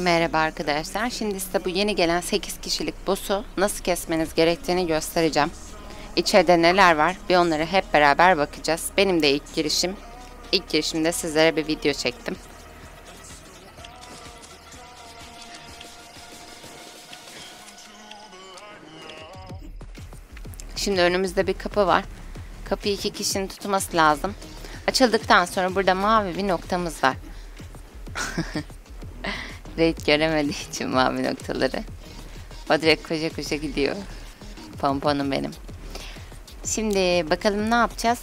Merhaba arkadaşlar. Şimdi size bu yeni gelen 8 kişilik boss'u nasıl kesmeniz gerektiğini göstereceğim. İçeride neler var bir onları hep beraber bakacağız. Benim de ilk girişim. İlk girişimde sizlere bir video çektim. Şimdi önümüzde bir kapı var. Kapıyı 2 kişinin tutması lazım. Açıldıktan sonra burada mavi bir noktamız var. Raid göremediği için mavi noktaları. O direkt koşa koşa gidiyor. Pomponum benim. Şimdi bakalım ne yapacağız?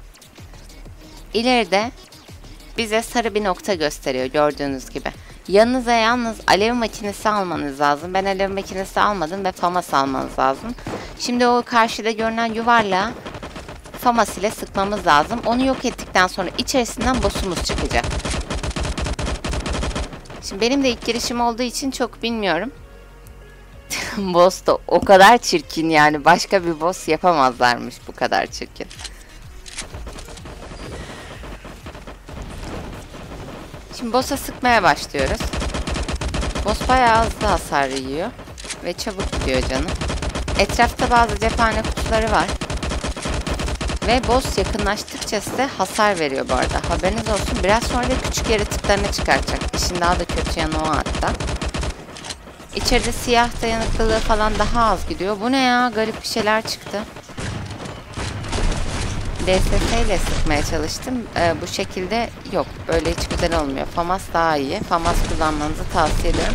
İleride bize sarı bir nokta gösteriyor gördüğünüz gibi. Yanınıza yalnız alev makinesi almanız lazım. Ben alev makinesi almadım ve FAMAS almanız lazım. Şimdi o karşıda görünen yuvarlağı FAMAS ile sıkmamız lazım. Onu yok ettikten sonra içerisinden boss'umuz çıkacak. Şimdi benim de ilk girişim olduğu için çok bilmiyorum. Boss da o kadar çirkin, yani başka bir boss yapamazlarmış bu kadar çirkin. Şimdi boss'a sıkmaya başlıyoruz. Boss bayağı hızlı hasar yiyor ve çabuk gidiyor canım. Etrafta bazı cephane kutuları var. Ve boss yakınlaştıkça size hasar veriyor bu arada. Haberiniz olsun, biraz sonra da küçük yaratıklarını çıkartacak. İşin daha da kötü yanı o hatta. İçeride siyah dayanıklılığı falan daha az gidiyor. Bu ne ya? Garip bir şeyler çıktı. DSS ile sıkmaya çalıştım. Bu şekilde yok. Böyle hiç güzel olmuyor. FAMAS daha iyi. FAMAS kullanmanızı tavsiye ediyorum.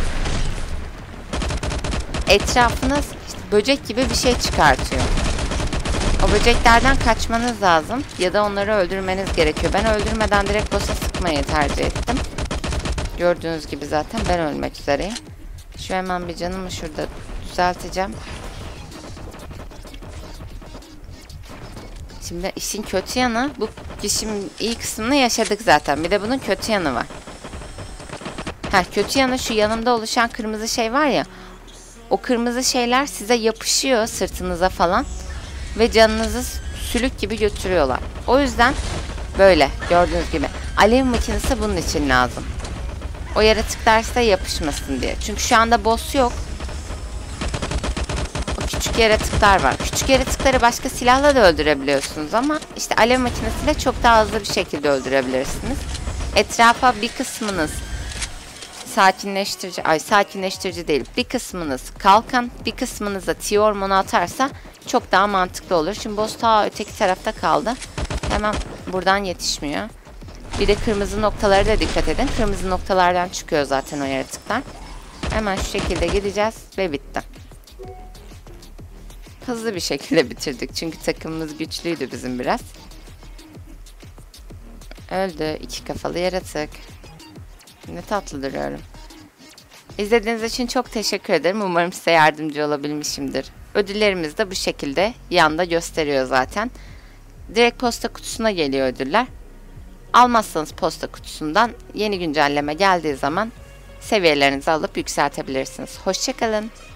Etrafınız işte böcek gibi bir şey çıkartıyor. O böceklerden kaçmanız lazım. Ya da onları öldürmeniz gerekiyor. Ben öldürmeden direkt boss'a sıkmayı tercih ettim. Gördüğünüz gibi zaten ben ölmek üzereyim. Şu hemen bir canımı şurada düzelteceğim. Şimdi işin kötü yanı, bu işin iyi kısmını yaşadık zaten. Bir de bunun kötü yanı var. Kötü yanı şu yanımda oluşan kırmızı şey var ya. O kırmızı şeyler size yapışıyor sırtınıza falan. Ve canınızı sülük gibi götürüyorlar. O yüzden böyle gördüğünüz gibi. Alev makinesi bunun için lazım. O yaratıklar size yapışmasın diye. Çünkü şu anda boss yok. O küçük yaratıklar var. Küçük yaratıkları başka silahla da öldürebiliyorsunuz ama işte alev makinesiyle çok daha hızlı bir şekilde öldürebilirsiniz. Etrafa bir kısmınız sakinleştirici değil. Bir kısmınız kalkan, bir kısmınız da tiyo hormonu atarsa çok daha mantıklı olur. Şimdi boss ta öteki tarafta kaldı. Hemen buradan yetişmiyor. Bir de kırmızı noktalara da dikkat edin. Kırmızı noktalardan çıkıyor zaten o yaratıklar. Hemen şu şekilde gideceğiz ve bitti. Hızlı bir şekilde bitirdik. Çünkü takımımız güçlüydü bizim biraz. Öldü. 2 kafalı yaratık. Ne tatlı duruyorum. İzlediğiniz için çok teşekkür ederim. Umarım size yardımcı olabilmişimdir. Ödüllerimiz de bu şekilde yanda gösteriyor zaten. Direkt posta kutusuna geliyor ödüller. Almazsanız posta kutusundan yeni güncelleme geldiği zaman seviyelerinizi alıp yükseltebilirsiniz. Hoşça kalın.